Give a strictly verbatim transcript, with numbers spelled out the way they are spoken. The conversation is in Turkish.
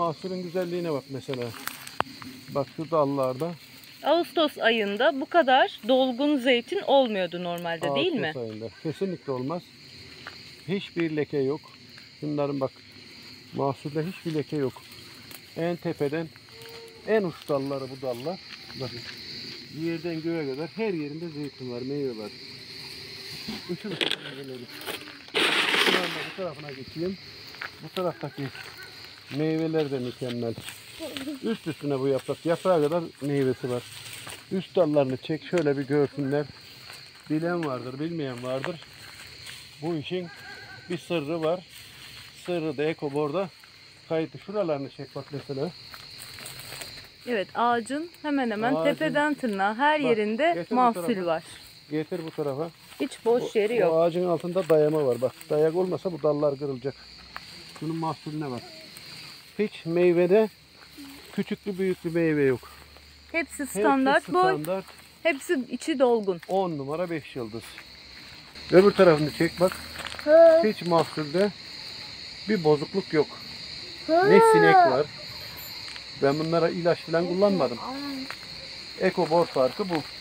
mahsulün güzelliğine bak mesela. Bak şu dallarda. Ağustos ayında bu kadar dolgun zeytin olmuyordu normalde, değil mi? Ağustos ayında. Kesinlikle olmaz. Hiçbir leke yok. Bunların bak mahsulde hiçbir leke yok. En tepeden en uç dalları bu dallar. Bakın. Yerden göğe kadar her yerinde zeytin var, meyve var. Uçun meyveleri. Şu anda bu tarafına geçeyim. Bu taraftaki meyveler de mükemmel. Üst üstüne bu yaprak. Yaprağa kadar meyvesi var. Üst dallarını çek şöyle bir görsünler. Bilen vardır, bilmeyen vardır. Bu işin bir sırrı var. Sırrı da Ekobor'da kayıtlı. Şuralarını çek bak mesela. Evet, ağacın hemen hemen Ağacın- tepeden tırnağa her Bak, yerinde getir bu mahsul tarafa. var. Getir bu tarafa. Hiç boş Bu, yeri bu yok. ağacın altında dayama var. Bak dayak olmasa bu dallar kırılacak. Şunun mahsulüne bak. Hiç meyvede küçüklü büyüklü meyve yok. Hepsi standart Hepsi boy, standart. hepsi içi dolgun. on numara beş yıldız. Öbür tarafını çek bak. Hiç mahsulde bir bozukluk yok. Ne sinek var. Ben bunlara ilaç falan kullanmadım. Ekobor farkı bu.